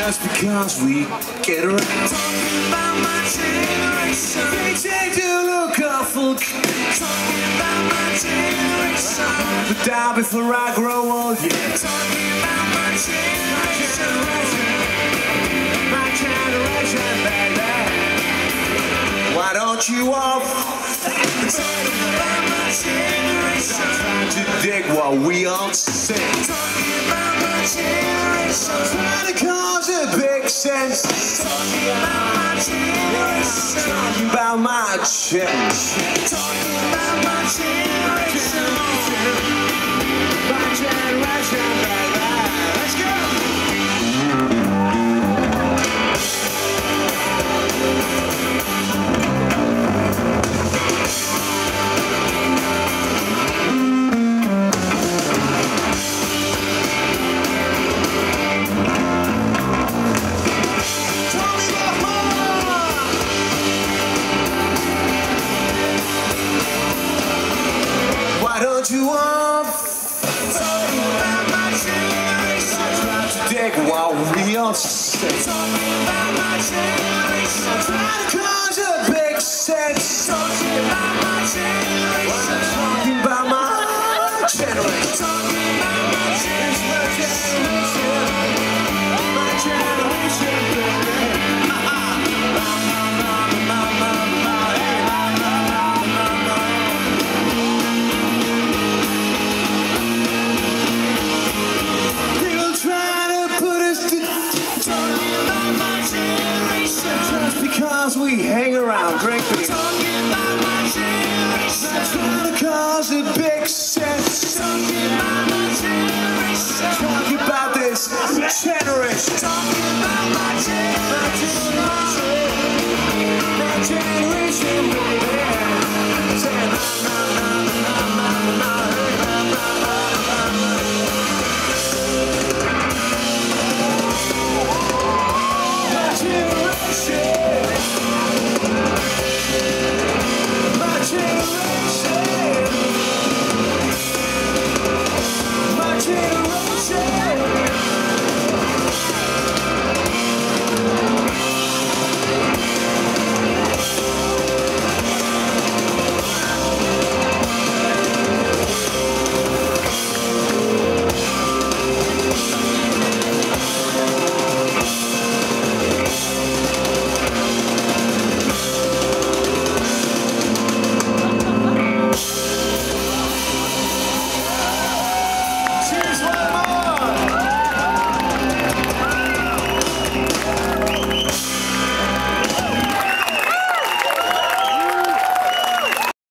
Just because we get around. Talking about my generation. They take to look awful. Talking about my generation. But die before I grow old, yeah. Talking about my generation. My generation, baby. Why don't you all talking about my generation? Trying to dig while we all sing. Talking about my generation. Trying to cause a big sense. Talking about my generation. Talking about my generation. Talking about my generation. My generation, baby. Let's go. You off talking about my generation. Trying to dig while we all sing. Talking about my generation. Trying to cause a big sense. Talking about my generation. Talking about my generation. Talking about my generation. My generation, baby. Because we hang around, drink beer. Talking about my generation. Trying to cause a big sense. Talking about my generation. Talking about this generation. Talking about my generation. My generation, baby.